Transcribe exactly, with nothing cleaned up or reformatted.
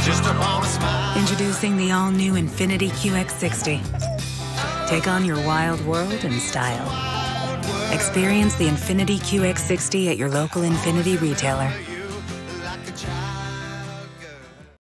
Introducing the all-new Infiniti Q X sixty. Take on your wild world in style. Experience the Infiniti Q X sixty at your local Infiniti retailer.